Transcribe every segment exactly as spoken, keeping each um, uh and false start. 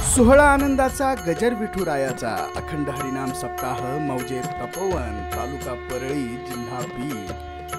सोहळा आनंदाचा गजर विठुरायाचा अखंड हरिनाम सप्ताह मौजे तपोवन तालुका परळी जिल्हा बीड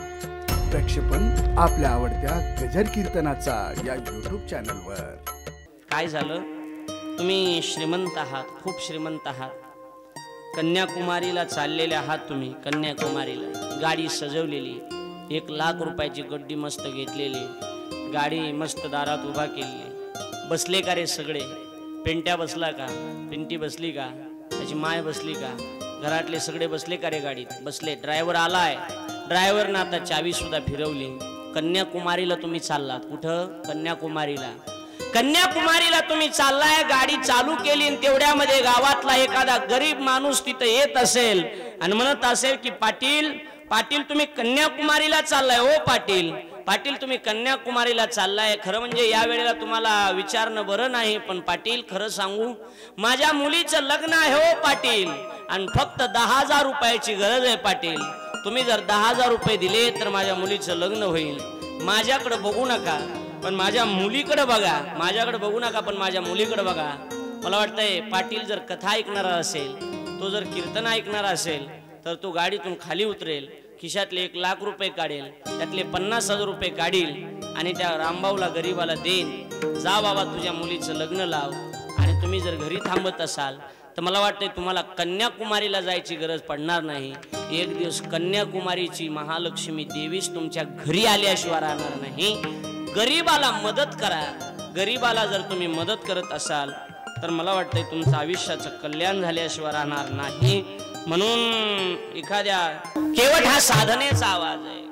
प्रक्षेपण आपल्या आवडत्या गजर कीर्तनाचा या यूट्यूब चॅनलवर। काय झालं, तुम्ही श्रीमंत आहात, खूप श्रीमंत आहात, कन्याकुमारीला चाललेले आहात तुम्ही। कन्याकुमारीला गाडी सजवलेली, एक लाख रुपयाची गड्डी मस्त घेतलेली, गाडी मस्त दारात उभा केली, बसले का रे सगळे? पेंट्या बसला का? पिंटी बसली का? त्याची माय बसली का? घरातले सगळे बसले का रे? गाडीत बसले। ड्रायव्हर आलाय, ड्रायव्हरनं आता चावी सुद्धा फिरवली। कन्याकुमारीला तुम्ही चाललात। कुठं? कन्याकुमारीला। कन्याकुमारीला तुम्ही चाललाय, गाडी चालू केली आणि तेवढ्यामध्ये गावातला एखादा गरीब माणूस तिथं येत असेल आणि म्हणत असेल की पाटील पाटील तुम्ही कन्याकुमारीला चाललाय। हो पाटील पाटील तुम्ही कन्याकुमारीला चाललाय, खरं म्हणजे या वेळेला तुम्हाला विचारणं बरं नाही, पण पाटील खरं सांगू, माझ्या मुलीचं लग्न आहे हो पाटील, आणि फक्त दहा हजार रुपयाची गरज आहे पाटील। तुम्ही जर दहा हजार रुपये दिले तर माझ्या मुलीचं लग्न होईल। माझ्याकडे बघू नका पण माझ्या मुलीकडे बघा, माझ्याकडे बघू नका पण माझ्या मुलीकडे बघा। मला वाटतंय पाटील जर कथा ऐकणारा असेल, तो जर कीर्तन ऐकणारा असेल तर तो गाडीतून खाली उतरेल, खिशातले एक लाख रुपये काढेल, त्यातले पन्नास हजार रुपये काढील आणि त्या रामभाऊला गरीबाला देईन, जा बाबा तुझ्या मुलीचं लग्न लाव। आणि तुम्ही जर घरी थांबत असाल तर मला वाटतंय तुम्हाला कन्याकुमारीला जायची गरज पडणार नाही। एक दिवस कन्याकुमारीची महालक्ष्मी देवीच तुमच्या घरी आल्याशिवाय राहणार नाही। गरीबाला मदत करा। गरीबाला जर तुम्ही मदत करत असाल तर मला वाटतंय तुमचं आयुष्याचं कल्याण झाल्याशिवाय राहणार नाही। म्हणून एखाद्या केवट हा साधनेचा आवाज आहे।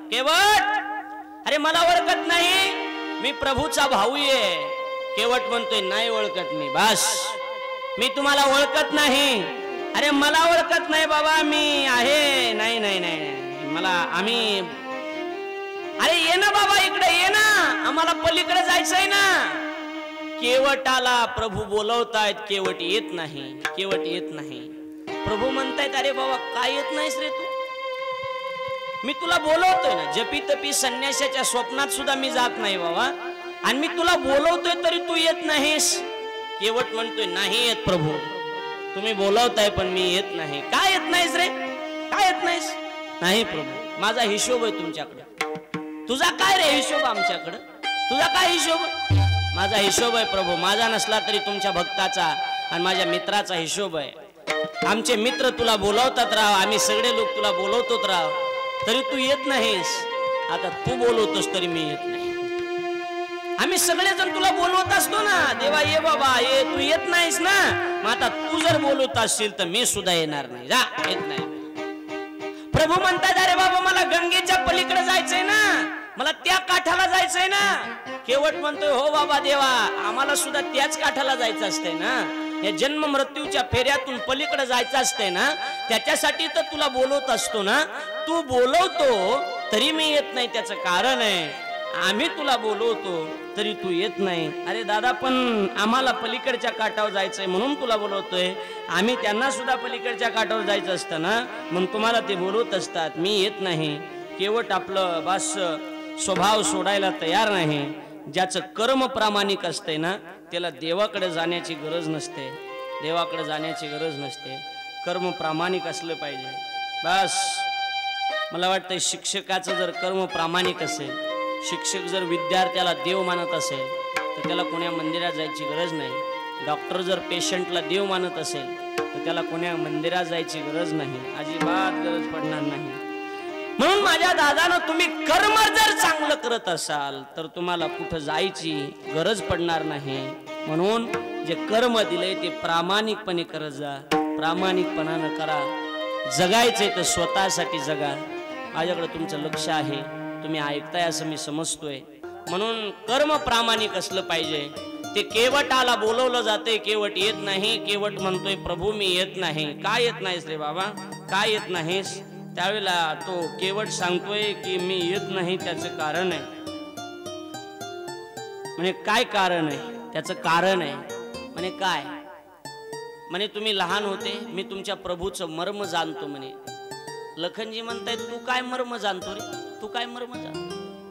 केवट, अरे मला ओळखत नाही, मी प्रभूचा भाऊ आहे। केवट म्हणतोय नाही ओळखत मी, बस मी तुम्हाला ओळखत नाही। अरे मला ओळखत नाही बाबा, मी आहे, नाही नाही नाही मला, आम्ही, अरे ये ना बाबा इकडे ये ना, आम्हाला पलीकडे जायचंय ना। केवटाला प्रभू बोलवतायत, केवट येत नाही, केवट येत नाही। प्रभू म्हणतायत अरे बाबा काय येत नाहीस रे तू? मी तुला बोलवतोय ना, जपी तपी संन्यासाच्या स्वप्नात सुद्धा मी जात नाही बाबा, आणि मी तुला बोलवतोय तरी तू येत नाहीस। केवट म्हणतोय नाही येत प्रभू, तुम्ही बोलवताय पण मी येत नाही। काय येत नाहीस रे? काय येत नाहीस? नाही प्रभू, माझा हिशोब आहे तुमच्याकडे। तुझा काय रे हिशोब आमच्याकडे? तुझा काय हिशोब? माझा हिशोब आहे प्रभू, माझा नसला तरी तुमच्या भक्ताचा आणि माझ्या मित्राचा हिशोब आहे। आमचे मित्र तुला बोलवतात राव, आम्ही सगळे लोक तुला बोलवतोत राव, तरी तू येत नाहीस। आता तू बोलवतोस तरी मी येत नाही। आम्ही सगळेजण तुला बोलवत असतो ना, देवा ये बाबा ये, तू येत नाहीस ना, मग आता तू जर बोलवत असशील तर मी सुद्धा येणार नाही, जा येत नाही। प्रभू म्हणतात अरे बाबा मला गंगेच्या पलीकडे जायचंय ना, मला त्या काठाला जायचंय ना। केवट म्हणतोय हो बाबा देवा, आम्हाला सुद्धा त्याच काठाला जायचं असतंय ना, या जन्म मृत्यूच्या फेऱ्यातून पलीकडे जायचं असतंय ना, त्याच्यासाठी तर तुला बोलवत असतो ना। तू बोलवतो तरी मी येत नाही, त्याचं कारण आहे आम्ही तुला बोलवतो तरी तू येत नाही। अरे दादा पण आम्हाला पलीकडच्या काठावर जायचंय म्हणून तुला बोलवतोय, आम्ही त्यांना सुद्धा पलीकडच्या काठावर जायचं असतं ना, म्हणून तुम्हाला ते बोलवत असतात, मी येत नाही। केवट आपलं बास स्वभाव सोडायला तयार नाही। ज्याचं कर्म प्रामाणिक असते ना त्याला देवाकडे जाण्याची गरज नसते, देवाकडे जाण्याची गरज नसते। कर्म प्रामाणिक असलं पाहिजे बस। मला वाटतं शिक्षकाचं जर कर्म प्रामाणिक असेल, शिक्षक जर विद्यार्थ्याला देव मानत असेल तर त्याला कोण्या मंदिरात जायची गरज नाही। डॉक्टर जर पेशंटला देव मानत असेल तर त्याला कोण्या मंदिरात जायची गरज नाही, अजिबात गरज पडणार नाही। म्हणून माझ्या दादानं तुम्ही कर्म जर चांगलं करत असाल तर तुम्हाला कुठं जायची गरज पडणार नाही। म्हणून जे कर्म दिले ते प्रामाणिकपणे करत जा, प्रामाणिकपणानं करा। जगायचंय तर स्वतःसाठी जगा। माझ्याकडे तुमचं लक्ष आहे, तुम्ही ऐकताय असं मी समजतोय, म्हणून कर्म प्रामाणिक असलं पाहिजे। ते केवटाला बोलवलं जाते, केवट येत नाही। केवट म्हणतोय प्रभू मी येत नाही। काय येत नाहीस रे बाबा, काय येत नाहीस? त्यावेळेला तो केवट सांगतोय की मी येत नाही त्याचं कारण आहे। म्हणे काय कारण आहे? त्याचं कारण आहे म्हणे काय? म्हणे तुम्ही लहान होते, मी तुमच्या प्रभूचं मर्म जाणतो म्हणे। लखनजी म्हणतायत तू काय मर्म जाणतो रे, तू काय मर्म जाणतो?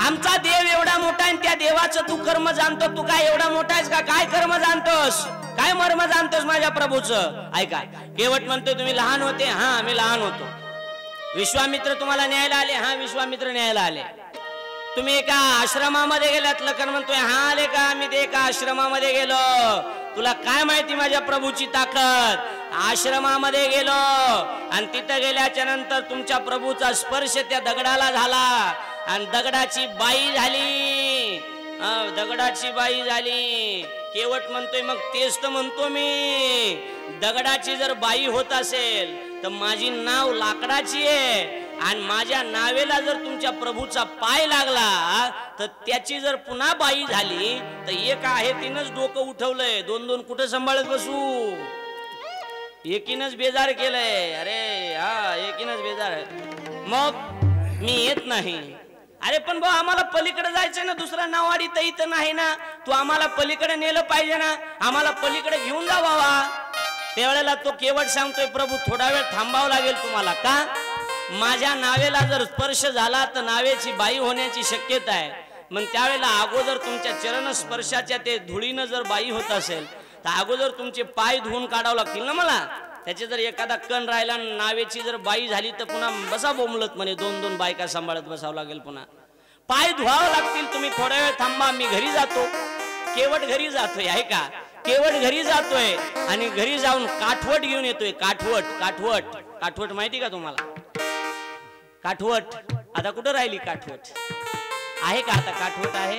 आमचा देव एवढा मोठा आहे, त्या देवाचं तू कर्म जाणतो. तू काय एवढा मोठा आहेस का? काय कर्म जाणतोस, काय मर्म जाणतोस माझ्या प्रभूचं? ऐका, केवट म्हणतोय तुम्ही लहान होते. हा, आम्ही लहान होतो. विश्वामित्र तुम्हाला न्यायला आले. हा, विश्वामित्र न्यायला आले. तुम्ही एका आश्रमामध्ये गेलात. लखन म्हणतोय हा, आले का? आम्ही ते एका आश्रमामध्ये गेलो. तुला काय माहिती माझ्या प्रभूची ताकद? आश्रमामध्ये गेलो आणि तिथं गेल्याच्या नंतर तुमच्या प्रभूचा स्पर्श त्या दगडाला झाला आणि दगडाची बाई झाली. दगडाची बाई झाली. केवट म्हणतोय मग तेच तर म्हणतो मी, दगडाची जर बाई होत असेल तर माझी नाव लाकडाची आहे आणि माझ्या नावेला जर तुमच्या प्रभूचा पाय लागला तर त्याची जर पुन्हा बाई झाली तर एक आहे तिनंच डोकं उठवलंय, दोन दोन कुठं सांभाळत बसू? एकीनच बेजार केलंय. अरे हा, एकीनच बेजार. मग मी येत नाही. अरे पण भाऊ, आम्हाला पलीकडे जायचंय ना, दुसरा नावाडी तर इथं नाही ना. तू आम्हाला पलीकडे नेलं पाहिजे ना, आम्हाला पलीकडे घेऊन जा बाबा. त्यावेळेला तो केवट सांगतोय प्रभू थोडा वेळ थांबावं लागेल तुम्हाला. का? माझ्या नावेला जर स्पर्श झाला तर नावेची बाई होण्याची शक्यता आहे. मग त्यावेळेला अगोदर तुमच्या चरण स्पर्शाच्या ते धुळीनं जर बाई होत असेल तर अगोदर तुमचे पाय धुवून काढावं लागतील ना मला. त्याचे जर एखादा कण राहिला, नावेची जर बाई झाली तर पुन्हा बसा बोंबलत म्हणे, दोन दोन बायका सांभाळत बसावं लागेल. पुन्हा पाय धुवावं लागतील. तुम्ही थोड्या वेळ थांबा, मी घरी जातो. केवट घरी जातोय. आहे का? केवट घरी जातोय आणि घरी जाऊन काठवट घेऊन येतोय. काठवट, काठवट, काठवट माहिती का तुम्हाला? काठवट आता कुठं राहिली? काठवट आहे का आता? काठवट आहे.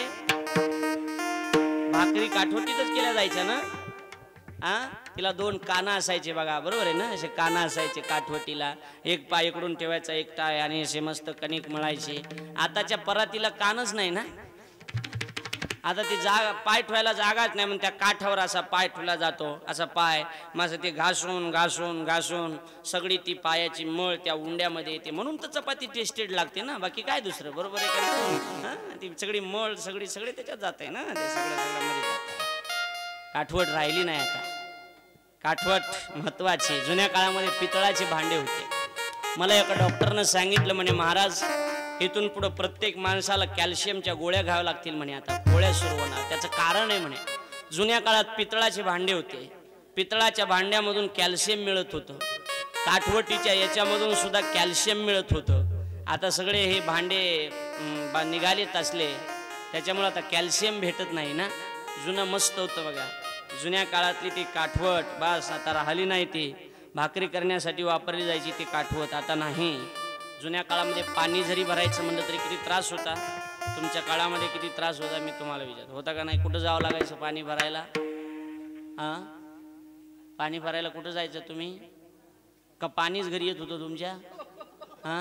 भाकरी काठवटीतच केल्या जायच्या ना. हा, तिला दोन काना असायचे बघा, बरोबर आहे ना? असे काना असायचे काठवटीला. एक पाय इकडून ठेवायचा, एक टाय, आणि असे मस्त कणिक मळायचे. आताच्या परातीला कानच नाही ना. आता ती जागा, पाय ठेवायला जागाच नाही, म्हणून त्या काठावर असा पाय ठेवला जातो. असा पाय मग ते घासून घासून घासून सगळी ती पायाची मळ त्या उंड्यामध्ये येते. म्हणून तर चपाती टेस्टेड लागते ना, बाकी काय दुसरं, बरोबर आहे का? ती सगळी मळ सगळी सगळे त्याच्यात जाते ना, ते सगळं सगळं मध्ये जाते. काठवट राहिली नाही आता. काठवट महत्वाची. जुन्या काळामध्ये पितळाचे भांडे होते. मला एका डॉक्टरनं सांगितलं म्हणे, महाराज इथून पुढे प्रत्येक माणसाला कॅल्शियमच्या गोळ्या घ्याव्या लागतील म्हणे. आता गोळ्या सुरू होणार. त्याचं कारण आहे म्हणे, जुन्या काळात पितळाचे भांडे होते. पितळाच्या भांड्यामधून कॅल्शियम मिळत होतं. काठवटीच्या याच्यामधून सुद्धा कॅल्शियम मिळत होतं. आता सगळे हे भांडे निघालेत असले, त्याच्यामुळे आता कॅल्शियम भेटत नाही ना. जुनं मस्त होतं बघा. जुन्या काळातली ती काठवट बस आता राहिली नाही. ती भाकरी करण्यासाठी वापरली जायची ती काठवट आता नाही. जुन्या काळामध्ये पाणी जरी भरायचं म्हणलं तरी किती त्रास होता. तुमच्या काळामध्ये किती त्रास होता मी तुम्हाला विचारतो, होता का नाही? कुठं जावं लागायचं पाणी भरायला? हा, पाणी भरायला कुठं जायचं तुम्ही? का पाणीच घरी येत होतं तुमच्या? हा,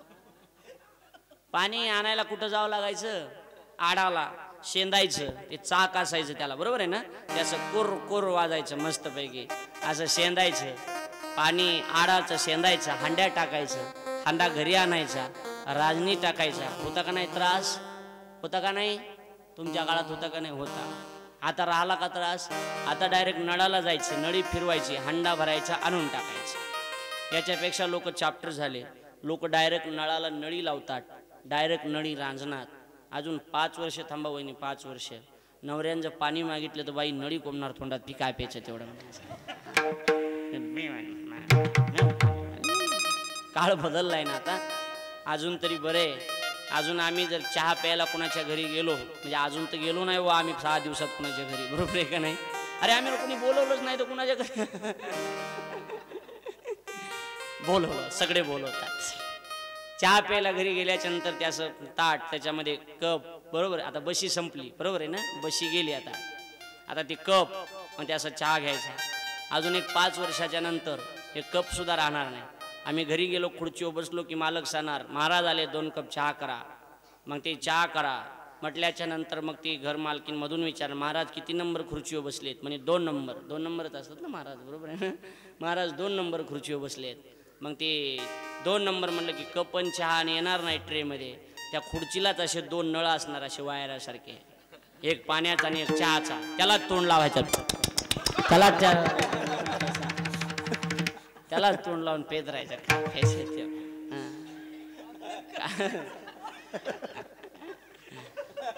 पाणी आणायला कुठं जावं लागायचं? आडाला शेंदायचं. ते चाक असायचं त्याला, बरोबर आहे ना? ते असं कोर कोर वाजायचं मस्तपैकी. असं शेंदायचं पाणी, आडाचं शेंदायचं, हांड्या टाकायचं, हांडा घरी आणायचा, राजनी टाकायचा. होता का नाही त्रास? होता का नाही? तुमच्या काळात होता का नाही? होता. आता राहिला का त्रास? आता डायरेक्ट नळाला जायचं, नळी फिरवायची, हांडा भरायचा, आणून टाकायचं. याच्यापेक्षा लोक चॅप्टर झाले. लोक डायरेक्ट नळाला नळी लावतात, डायरेक्ट नळी रांजणार. अजून पाच वर्ष थांबा वहिनी, पाच वर्ष. नवऱ्यानं जर पाणी मागितलं तर बाई नळी कोंबणार तोंडात, ती काय प्यायचं तेवढं. काळ बदललाय ना आता. अजून तरी बरे. अजून आम्ही जर चहा प्यायला कोणाच्या घरी गेलो, म्हणजे अजून तर गेलो नाही व आम्ही सहा दिवसात कोणाच्या घरी, बरोबर आहे का नाही? अरे आम्ही कोणी बोलवलंच नाही तर कोणाच्या घरी बोलवलं, सगळे बोलवतात. चहा प्यायला घरी गेल्याच्या नंतर त्याचं ताट, त्याच्यामध्ये कप, बरोबर. आता बशी संपली, बरोबर आहे ना? बशी गेली आता. आता ती कप, मग त्याचा चहा घ्यायचा. अजून एक पाच वर्षाच्या नंतर हे कप सुद्धा राहणार नाही. आम्ही घरी गेलो, खुर्चीवर बसलो की मालक सांगणार, महाराज आले, दोन कप चहा करा. मग ते चहा करा म्हटल्याच्या नंतर मग ती घर मालकीन मधून विचार, महाराज किती नंबर खुर्चीवर बसलेत? म्हणजे दोन नंबर. दोन नंबरच असतात ना महाराज, बरोबर आहे ना? महाराज दोन नंबर खुर्चीवर बसलेत. मग ते दोन नंबर म्हणलं की कप पण चहा आणि येणार नाही ट्रेमध्ये. त्या खुर्चीलाच असे दोन नळ असणार, असे वायरासारखे, एक पाण्याचा आणि एक चहाचा. त्यालाच तोंड लावायचं, त्यालाच त्यालाच तोंड लावून पेत राहायचं.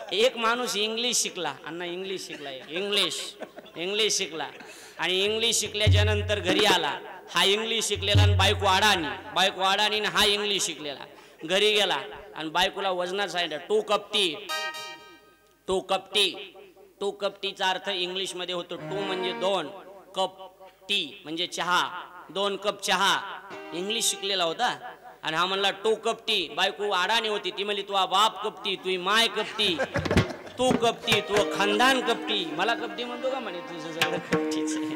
एक माणूस इंग्लिश शिकला, अण्णा इंग्लिश शिकला, इंग्लिश इंग्लिश शिकला आणि इंग्लिश शिकल्याच्या नंतर घरी आला. हा इंग्लिश शिकलेला आणि बायको अडाणी, बायको अडाणी हा इंग्लिश शिकलेला. घरी गेला आणि बायकोला वजनात सांगितलं टू कपटी, टू कपटी. टू कपटीचा अर्थ इंग्लिश मध्ये होतो टू म्हणजे दोन, कप टी म्हणजे चहा, दोन कप चहा. इंग्लिश शिकलेला होता आणि हा म्हणला टू कपटी. बायको अडाणी होती, ती म्हणली तू बाप कपटी, तुझी माय कपटी, तू कपटी, तू खानदान कपटी. मला कपटी म्हणतो का म्हणे, तुझं सगळं कपटीच आहे.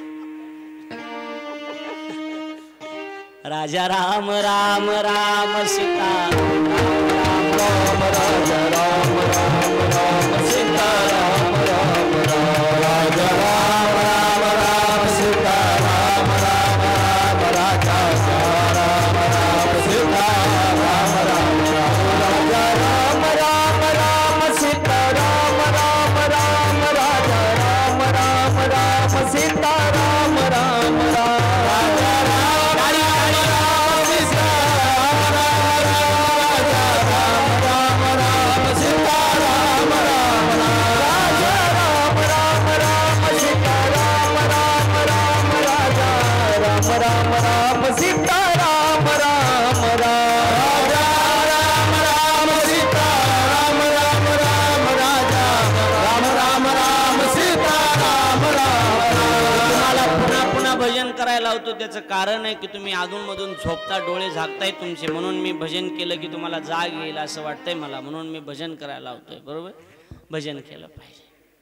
राजा राम राम राम सीता राम राम राजा राम राम राम सीता राम राम राम राजा राम राम राम सीता राम राम राम राजा राम राम सीता राम राम राम राजा राम राम राम सीता राम राम राम राजा राम राम राम सीता राम राम राम राजा राम राम सीता राजा राम राम राम सीता राम राम राजा राम राम राम सीता राम राम राम राजा राम राम राम सीता राम राम राजा राम राम सीता राम राम राम राजा राम राम राम सीता राम राम. तुम्हाला पुन्हा पुन्हा भजन करायला लावतो, त्याचं कारण आहे की तुम्ही अधून मधून झोपता, डोळे झाकताय तुमचे, म्हणून मी भजन केलं की तुम्हाला जाग येईल असं वाटतंय मला, म्हणून मी भजन करायला लावतोय. बरोबर, भजन केलं पाहिजे.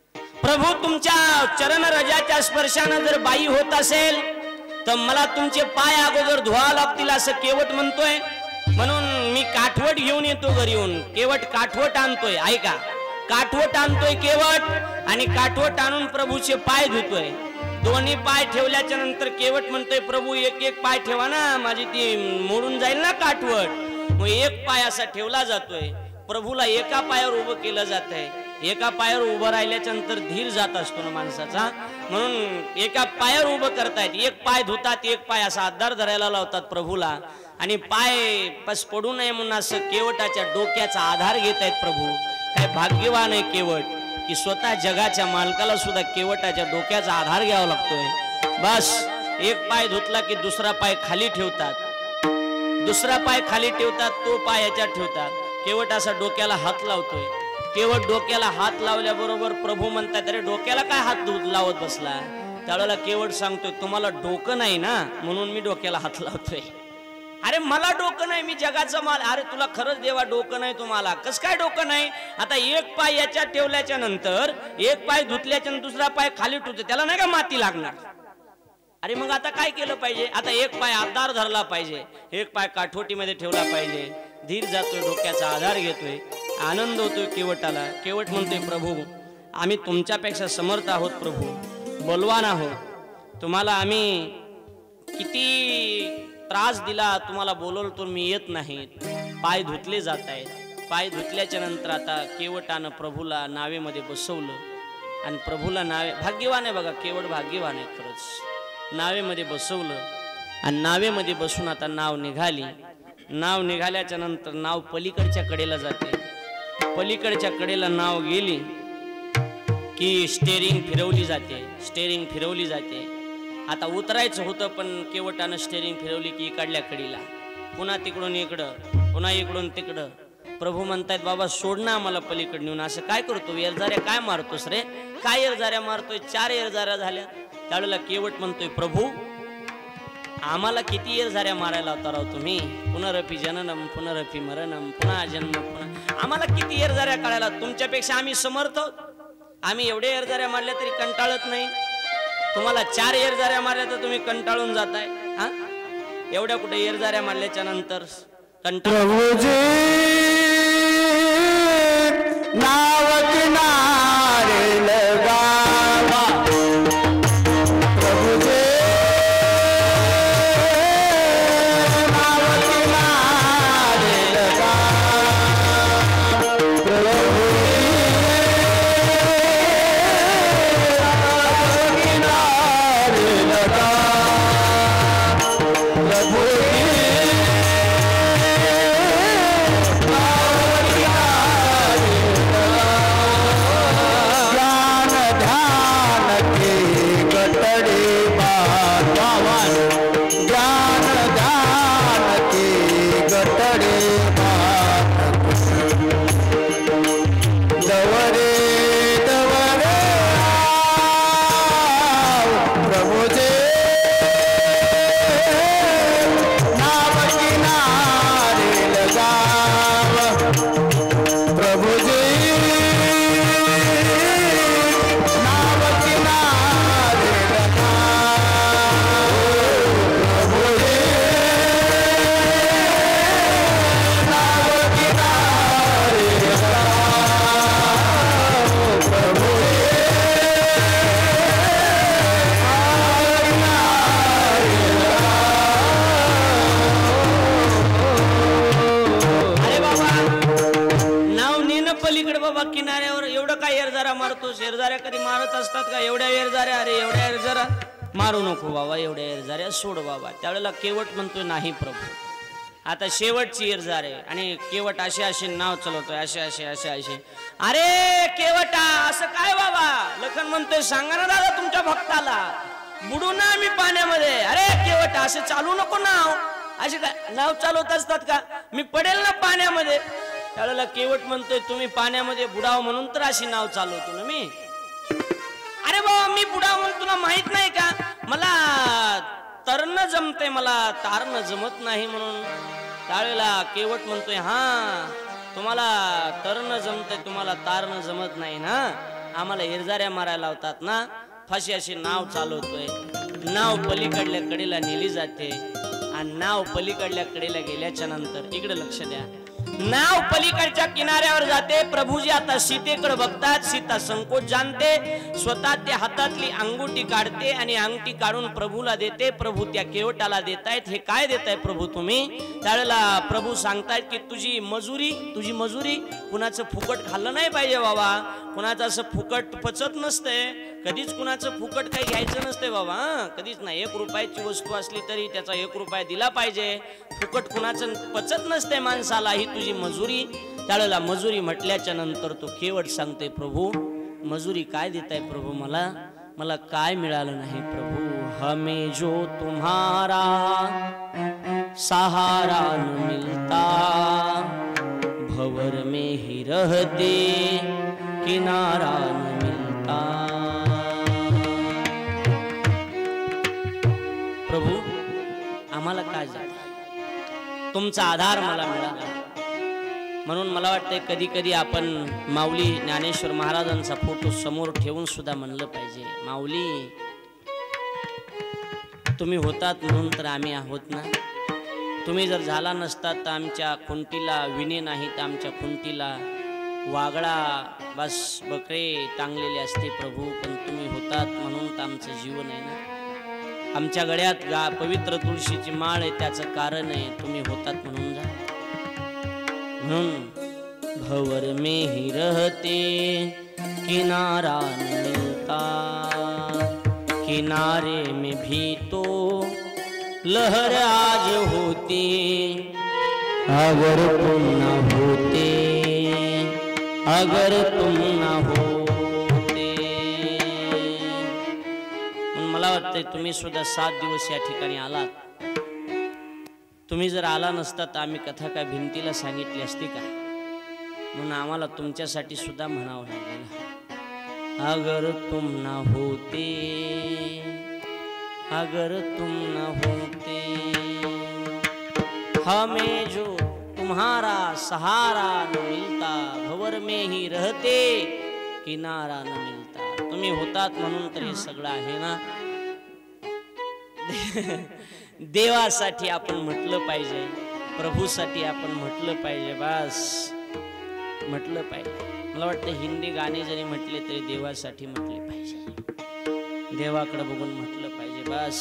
प्रभू तुमच्या चरण रजाच्या स्पर्शानं जर बाई होत असेल तर मला तुमचे पाय अगोदर धुवा लागतील असं केवट म्हणतोय. म्हणून मी काठवट घेऊन येतो घरी येऊन, केवट काठवट आणतोय. ऐका, काठवट आणतोय केवट आणि काठवट आणून प्रभूचे पाय धुतोय. दोन्ही पाय ठेवल्याच्या नंतर केवट म्हणतोय प्रभू एक एक पाय ठेवा ना, माझी ती मोडून जाईल ना काठवट. मग एक पाय असा ठेवला जातोय, प्रभूला एका पायावर उभं केलं जात आहे. एका पायावर उभं राहिल्याच्या नंतर धीर जात असतो ना माणसाचा, म्हणून एका पायावर उभं करतायत. एक पाय धुतात, एक पाय असा आधार धरायला लावतात प्रभूला आणि पाय बस पडू नये म्हणून असं केवटाच्या डोक्याचा आधार घेत आहेत प्रभू. काय भाग्यवान आहे केवट की स्वतः जगाच्या मालकाला सुद्धा केवटाच्या डोक्याचा आधार घ्यावा लागतोय. बस एक पाय धुतला की दुसरा पाय खाली ठेवतात, दुसरा पाय खाली ठेवतात, तो पाय याच्यात ठेवतात. केवट असा डोक्याला हात लावतोय. केवट डोक्याला हात लावल्याबरोबर प्रभू म्हणतात अरे डोक्याला काय हात लावत बसला. त्यावेळेला केवट सांगतोय तुम्हाला डोकं नाही ना म्हणून मी डोक्याला हात लावतोय. अरे मला डोकं नाही, मी जगाचा माल. अरे तुला खरंच देवा डोकं नाही तुम्हाला, कस काय डोकं नाही. आता एक पाय याच्यात ठेवल्याच्या नंतर एक पाय धुतल्याच्या नंतर दुसरा पाय खाली ठेवतो, त्याला नाही का माती लागणार. अरे मग आता काय केलं पाहिजे, आता एक पाय आधार धरला पाहिजे, एक पाय काठोटीमध्ये ठेवला पाहिजे. धीर जातोय, डोक्याचा आधार घेतोय, आनंद होतोय केवटाला. केवट म्हणतोय प्रभू आम्ही तुमच्यापेक्षा समर्थ आहोत प्रभू, बलवान आहोत. तुम्हाला आम्ही किती त्रास दिला, तुम्हाला बोलवलं तर मी येत नाहीत. पाय धुतले जात आहेत. पाय धुतल्याच्या नंतर आता केवटानं प्रभूला नावेमध्ये बसवलं आणि प्रभूला नावे, भाग्यवान आहे बघा केवट, भाग्यवान आहे खरंच. नावेमध्ये बसवलं आणि नावेमध्ये बसून आता नाव निघाली. नाव निघाल्याच्या नंतर नाव पलीकडच्या कडेला जाते. पलीकडच्या कडेला नाव गेली की स्टेरिंग फिरवली जाते, स्टेरिंग फिरवली जाते. आता उतरायचं होतं पण केवटानं स्टेरिंग फिरवली की इकडल्या कडीला, पुन्हा तिकडून इकडं, पुन्हा इकडून तिकडं. प्रभू म्हणतायत बाबा सोड ना आम्हाला पलीकडे नेऊन. असं काय करतो, एरजाऱ्या काय मारतोस रे, काय एरजाऱ्या मारतोय, चार एरजाऱ्या झाल्या. त्यावेळेला केवट म्हणतोय प्रभू आम्हाला किती एरजाऱ्या मारायला होता राव तुम्ही, पुनरपी जननम पुनरपी मरणम पुन्हा जन्म पुन्हा, आम्हाला किती एरजाऱ्या काढायला. तुमच्यापेक्षा आम्ही समर्थ आहोत, आम्ही एवढे एरजाऱ्या मारल्या तरी कंटाळत नाही. तुम्हाला चार एरजाऱ्या मारल्या तर तुम्ही कंटाळून जाताय. हा एवढ्या कुठे एरजाऱ्या मारल्याच्या नंतर कंटाळ. नाव किनारे लगावा प्रभुजे, नाव किनारे लगा प्रभु, किनारे लगा प्रभु. Oh भावानो ध्यान ध्यान के गतडे दवरे दवरे प्रभुजे नाव किनारे लगाव प्रभुजे नाव किनारे लगाव प्रभुजे नाव किनारे लगाव प्रभुजे अरे बाबा नाव नेणं पलीकडे बाबा किनाऱ्यावर एवढं काय एरजारा मारतो शेरजाऱ्या कधी मारत असतात का एवढ्या एरजाऱ्या अरे एवढ्या एरजारा मारू नको बाबा एवढ्या एरजाऱ्या सोड बाबा त्यावेळेला केवट म्हणतोय नाही प्रभू आता शेवटची एरजार आहे आणि केवट असे असे नाव चालवतोय असे असे असे असे अरे केवटा असं काय बाबा लखन म्हणतोय सांगा ना दादा तुमच्या भक्ताला बुडू ना मी पाण्यामध्ये अरे केवटा असं चालू नको नाव असे काय नाव चालवत असतात का मी पडेल ना पाण्यामध्ये त्यावेळेला केवट म्हणतोय तुम्ही पाण्यामध्ये बुडाव म्हणून तर अशी नाव चालवतो ना मी अरे बाबा मी बुडाव म्हणून तुला माहित नाही का मला तरणं जमते मला तारणं जमत नाही म्हणून त्यावेळेला केवट म्हणतोय हा तुम्हाला तरणं जमतंय तुम्हाला तारणं जमत नाही ना आम्हाला एरजाऱ्या मारायला लावतात ना फाशी अशी नाव चालवतोय नाव पलीकडल्या कडेला नेली जाते आणि नाव पलीकडल्या कडेला गेल्याच्या नंतर इकडे लक्ष द्या नाव पलीकडच्या किनाऱ्यावर जाते प्रभूजी आता सीतेकडे बघतात सीता संकोच जाणते स्वतः त्या हातातली अंगुठी काढते आणि अंगठी काढून प्रभूला देते प्रभू त्या केवटाला देतायत हे काय देताय प्रभू तुम्ही त्यावेळेला प्रभू सांगतायत की तुझी मजुरी तुझी मजुरी कुणाचं फुकट खाल्लं नाही पाहिजे बाबा कुणाचं असं फुकट पचत नसते कधीच कुणाचं फुकट काही घ्यायचं नसते बाबा कधीच नाही एक रुपयाची वस्तू असली तरी त्याचा एक रुपया दिला पाहिजे फुकट कुणाचं पचत नसते माणसाला ही तुझी मजुरी त्यावेळेला मजुरी म्हटल्याच्या नंतर तो केवट सांगते प्रभू मजुरी काय देताय प्रभू मला मला काय मिळालं नाही प्रभू हमें जो तुम्हारा सहारा न मिलता भंवर में ही रहते किनारा न मिलता प्रभू आम्हाला काय झालं तुमचा आधार मला मिळाला म्हणून मला वाटतंय कधी कधी आपण माऊली ज्ञानेश्वर महाराजांचा फोटो समोर ठेवून सुद्धा म्हणलं पाहिजे माऊली तुम्ही होतात म्हणून तर आम्ही आहोत ना तुम्ही जर झाला नसतात तर आमच्या खुंटीला विणे नाही तर आमच्या खुंटीला वागळा बस बकरे टांगलेले असते प्रभू पण तुम्ही होतात म्हणून तर आमचं जीवन आहे ना आमच्या गळ्यात गा पवित्र तुळशीची माळ आहे त्याचं कारण आहे तुम्ही होतात म्हणून जा म्हणून भंवर में ही रहते किनारा न मिलता किनारे में भी तो लहर आज होती अगर तुम न होते अगर तुम न होते मला वाटतंय तुम्ही सुद्धा सात दिवस या ठिकाणी आलात तुम्ही जर आला नसता तर आम्ही कथा काय भिंतीला सांगितली असती का म्हणून आम्हाला तुमच्यासाठी सुद्धा म्हणावं लागेल अगर तुम ना होते अगर तुम न होते हमें जो तुम्हारा सहारा न मिलता भंवर में ही रहते किनारा न मिलता तुम्ही होतात म्हणून तर हे सगळं आहे ना देवासाठी आपण म्हटलं पाहिजे प्रभूसाठी आपण म्हटलं पाहिजे बस म्हटलं पाहिजे मला वाटतं हिंदी गाणे जरी म्हटले तरी देवासाठी म्हटले पाहिजे देवाकडे बघून म्हटलं पाहिजे बस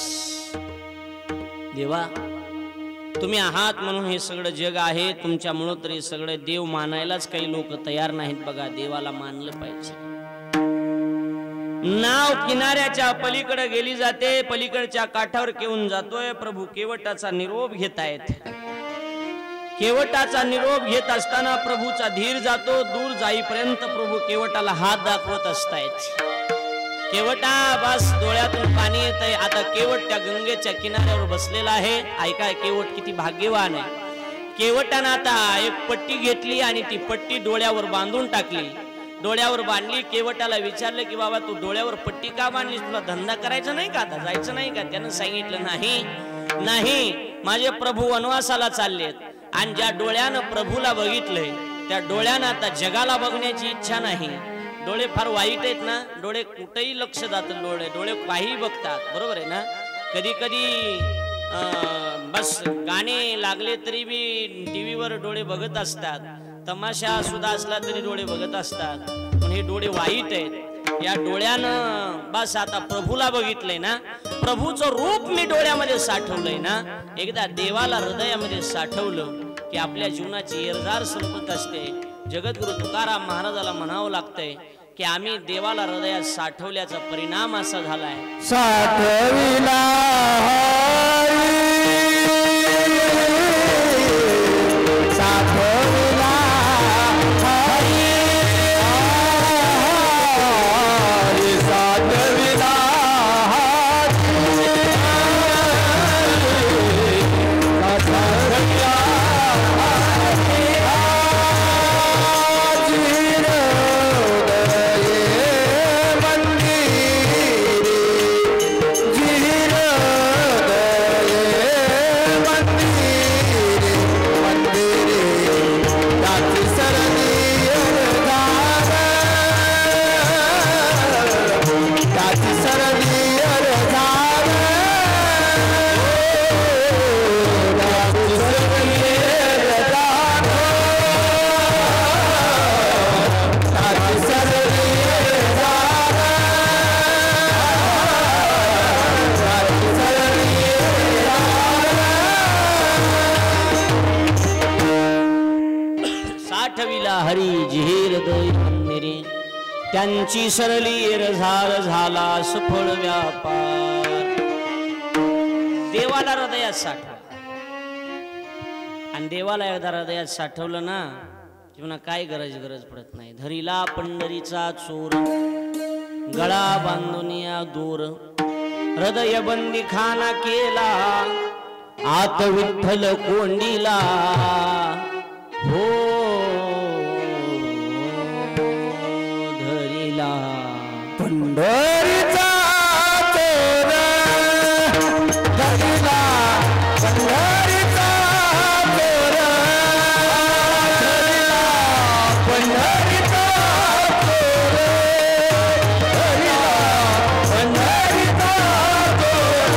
देवा तुम्ही आहात म्हणून हे सगळं जग आहे तुमच्यामुळं तरी सगळे देव मानायलाच काही लोक तयार नाहीत बघा देवाला मानलं पाहिजे नाव किनाऱ्याच्या पलीकडे गेली जाते पलीकडच्या काठावर घेऊन जातोय प्रभू केवटाचा निरोप घेतायत केवटाचा निरोप घेत असताना प्रभूचा धीर जातो दूर जाईपर्यंत प्रभू केवटाला हात दाखवत असतायत केवटा बस डोळ्यातून पाणी येत आहे. आता केवट त्या गंगेच्या किनाऱ्यावर बसलेला आहे. ऐकाय केवट किती भाग्यवान आहे. केवटानं आता एक पट्टी घेतली आणि ती पट्टी डोळ्यावर बांधून टाकली. डोळ्यावर बांधली. केवटाला विचारलं की बाबा तू डोळ्यावर पट्टी का बांधलीस, तुला धंदा करायचा नाही का, आता जायचं नाही का? त्यानं सांगितलं नाही नाही, माझे प्रभू वनवासाला चाललेत आणि ज्या डोळ्यानं प्रभूला बघितलंय त्या डोळ्यानं आता जगाला बघण्याची इच्छा नाही. डोळे फार वाईट आहेत ना, डोळे कुठेही लक्ष जातं. डोळे डोळे काही बघतात, बरोबर आहे ना. कधी कधी बस गाणे लागले तरी बी टीव्हीवर डोळे बघत असतात, तमाशा सुद्धा असला तरी डोळे बघत असतात. पण हे डोळे वाईट आहेत. या डोळ्यानं बस आता प्रभूला बघितलंय ना, प्रभूचं रूप मी डोळ्यामध्ये साठवलंय ना, एकदा देवाला हृदयामध्ये साठवलं की आपल्या जीवनाची येरझार संपत असते. जगद्गुरु तुकाराम महाराजाला म्हणावं लागतंय की आम्ही देवाला हृदयात साठवल्याचा परिणाम असा झालाय. साठविला साठविला हरी जिहीर दोई मंदिरे त्यांची सरली येरझार झाला सफळ व्यापार. देवाला हृदयात साठव आणि देवाला एकदा हृदयात साठवलं ना की पुन्हा काय गरज गरज पडत नाही. धरीला पंढरीचा चोर गळा बांधुनिया दूर हृदय बंदी खाना केला आत विठ्ठल कोंडीला हो पंढरीचा चोर धरिला पंढरीचा चोर धरिला पंढरीचा चोर धरिला पंढरीचा चोर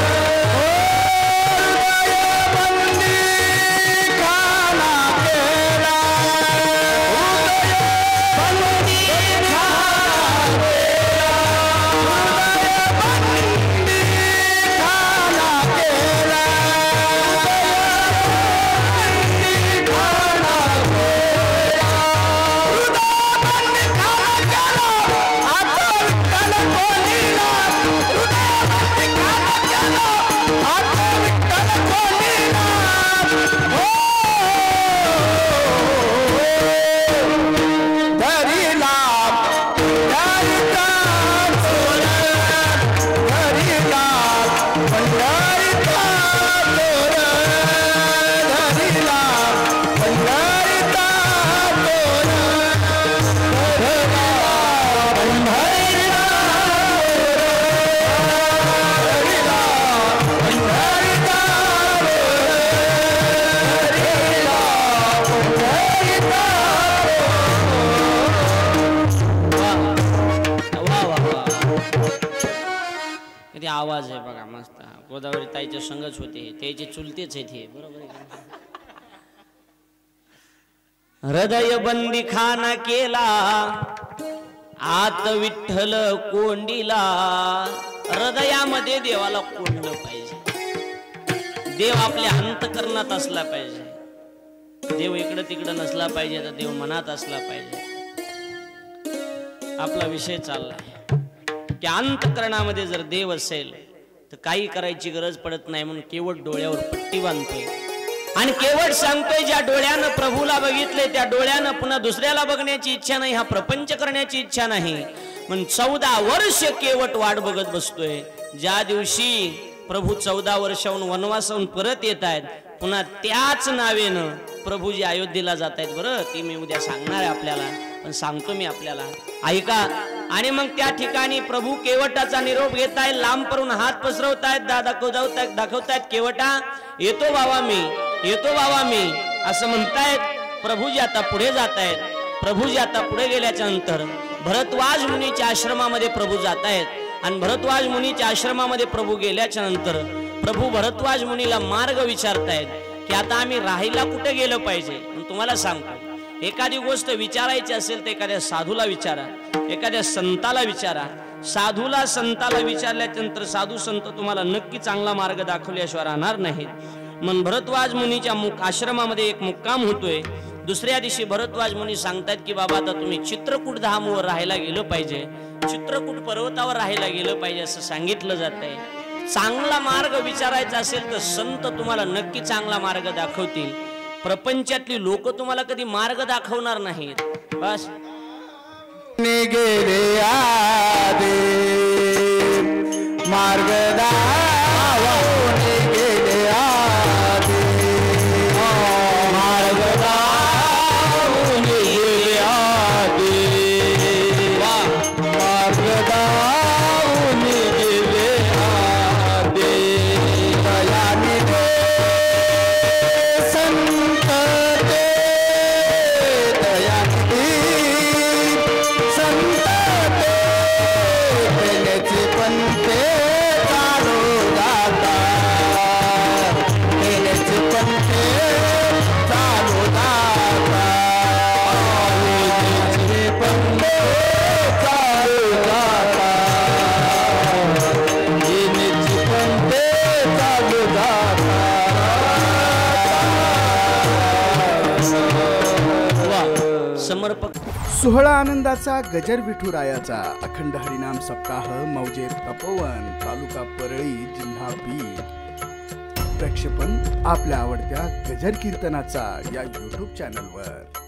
हृदय बंदी खाना केला आवाज आहे बघा मस्त. गोदावरी ताईच्या संगच होते, त्याचे चुलतेच आहेत हे, बरोबर आहे. हृदय बंदी खाना केला आत विठ्ठल कोंडीला. हृदयामध्ये देवाला कोंडलं पाहिजे. देव आपल्या अंतकरणात असला पाहिजे. देव इकडं तिकडं नसला पाहिजे, तर देव मनात असला पाहिजे. आपला विषय चाललाय की अंतकरणामध्ये जर देव असेल तर काही करायची गरज पडत नाही, म्हणून केवळ डोळ्यावर पट्टी बांधतोय आणि केवळ सांगतोय ज्या डोळ्यानं प्रभूला बघितले त्या डोळ्यानं पुन्हा दुसऱ्याला बघण्याची इच्छा नाही, हा प्रपंच करण्याची इच्छा नाही. पण चौदा वर्ष केवट वाट बघत बसतोय. ज्या दिवशी प्रभू चौदा वर्षाहून वनवासाहून परत येत आहेत, पुन्हा त्याच नावेनं प्रभूजी अयोध्येला जात आहेत. बरं, ती मी उद्या सांगणार आहे आपल्याला, पण सांगतो मी आपल्याला, ऐका. आणि मग त्या ठिकाणी प्रभू केवटाचा निरोप घेत आहेत, लांब करून हात पसरवतायत, दाखवतायत दाखवतायत केवटा येतो बाबा मी, येतो बाबा मी असं म्हणतायत. प्रभूजी आता पुढे जात आहेत. प्रभूजी आता पुढे गेल्याच्या नंतर भरद्वाज मुनीच्या आश्रमामध्ये प्रभू जात आहेत. आणि भरद्वाज मुनीच्या आश्रमामध्ये प्रभू गेल्याच्या नंतर प्रभू भरद्वाज मुनीला मार्ग विचारतायत की आता आम्ही राहायला कुठे गेलं पाहिजे. तुम्हाला सांगतो, एखादी गोष्ट विचारायची असेल तर एखाद्या साधूला विचारा, एखाद्या संताला विचारा. साधूला संताला विचारल्याच्या नंतर साधू संत तुम्हाला नक्की चांगला मार्ग दाखवल्याशिवाय राहणार नाहीत. मग भरद्वाज मुनीच्या मुक आश्रमामध्ये एक मुक्काम होतोय. दुसऱ्या दिवशी भरद्वाज मुनी सांगतात की बाबा आता तुम्ही चित्रकूट धामवर राहायला गेलं पाहिजे, चित्रकूट पर्वतावर राहायला गेलं पाहिजे असं सांगितलं जात आहे. चांगला मार्ग विचारायचा असेल तर संत तुम्हाला नक्की चांगला मार्ग दाखवतील. प्रपंचातली लोक तुम्हाला कधी मार्ग दाखवणार नाहीत. बस गेले आदे मार्ग दाखवून गेले आदे, मार्ग दाखवून गेले आदे, मार्ग दाखवून गेले आदे. दयाने दे संत ते, दयाने दे संत ते, तेनेचे पंथे चालू जाता, तेनेचे पंथे चालू जाता, तेनेचे पंथे चालू जाता, तेनेचे पंथे चालू जाता. समर्पक सोहळा आनंदाचा गजर विठुरायाचा अखंड हरिनाम सप्ताह मौजे तपोवन तालुका परळी जिल्हा बीड. प्रक्षेपण आपल्या आवडत्या गजर कीर्तनाचा या यूट्यूब चॅनलवर.